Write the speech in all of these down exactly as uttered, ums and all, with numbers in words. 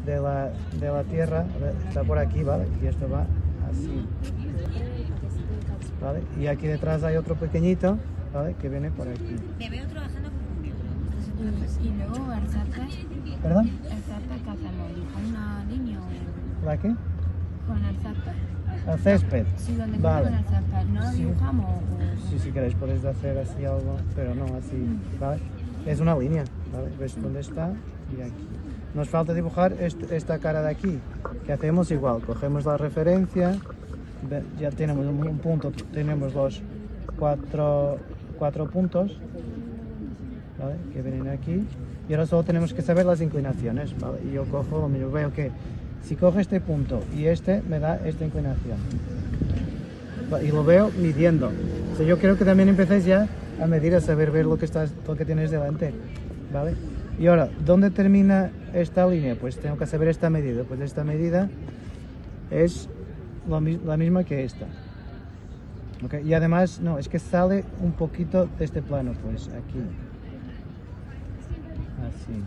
de la, de la tierra está por aquí, ¿vale? Y esto va así, ¿vale? Y aquí detrás hay otro pequeñito, ¿vale? Que viene por aquí. Te veo trabajando con un libro. Y luego el zarpa, ¿Perdón? el zarpa que hacemos, ¿dibujar una línea o ¿La qué? con el zarpa? El césped. Sí, donde Vale. con el zarpa, ¿no lo Sí. dibujamos? O... Sí, si queréis podéis hacer así algo, pero no así, ¿vale? Es una línea, ¿vale? ¿Ves dónde está? Y aquí. Nos falta dibujar est- esta cara de aquí, que hacemos igual, cogemos la referencia, ve- ya tenemos un, un punto, tenemos los cuatro, cuatro puntos, ¿vale? Que vienen aquí, y ahora solo tenemos que saber las inclinaciones, ¿vale? Y yo cojo lo mismo, veo que si cojo este punto y este me da esta inclinación, y lo veo midiendo. O sea, yo creo que también empecéis ya a medir, a saber ver lo que, estás, lo que tienes delante, ¿vale? Y ahora, ¿dónde termina esta línea? Pues tengo que saber esta medida. Pues esta medida es la, la misma que esta. ¿Okay? Y además, no, es que sale un poquito de este plano, pues aquí. Así.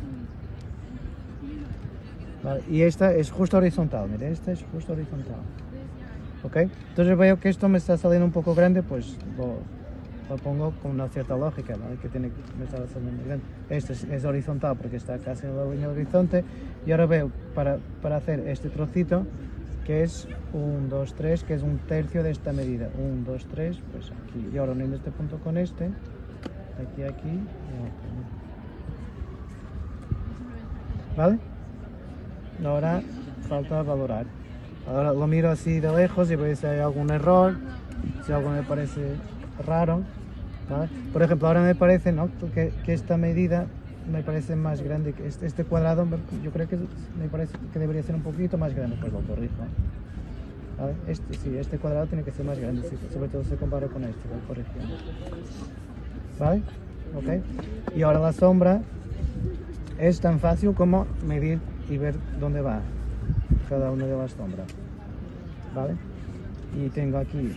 Vale, y esta es justo horizontal, mire, esta es justo horizontal. ¿Ok? Entonces veo que esto me está saliendo un poco grande, pues lo, lo pongo con una cierta lógica, ¿no? Que tiene que me está saliendo muy grande. Este es, es horizontal porque está casi en la línea del horizonte. Y ahora veo, para, para hacer este trocito, que es uno, dos, tres, que es un tercio de esta medida. uno, dos, tres, pues aquí. Y ahora uniendo este punto con este, aquí, aquí, y aquí. ¿Vale? Ahora falta valorar. Ahora lo miro así de lejos y veo si hay algún error, si algo me parece raro, ¿vale? Por ejemplo, ahora me parece, ¿no?, que, que esta medida me parece más grande que este, este cuadrado. Yo creo que me parece que debería ser un poquito más grande, pues lo corrijo, ¿vale? Este, sí, este cuadrado tiene que ser más grande, sí, sobre todo si comparo con este, lo corrigiendo, ¿vale? Ok. Y ahora la sombra es tan fácil como medir y ver dónde va cada una de las sombras, ¿vale? Y tengo aquí,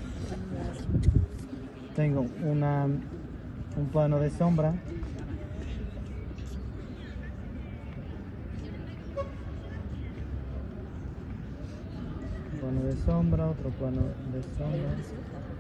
tengo una, un plano de sombra, plano de sombra, otro plano de sombra,